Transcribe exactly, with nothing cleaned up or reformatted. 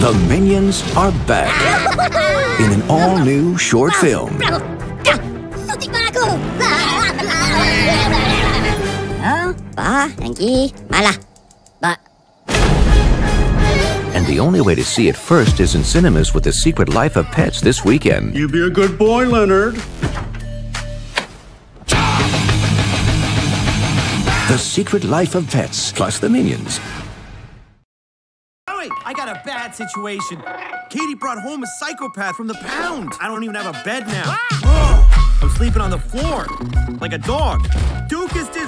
The Minions are back in an all-new short film. And the only way to see it first is in cinemas with The Secret Life of Pets this weekend. You be a good boy, Leonard. The Secret Life of Pets, plus the Minions. Oh, wait, I got a bad situation. Katie brought home a psychopath from the pound. I don't even have a bed now. Ah! I'm sleeping on the floor, like a dog. Duke is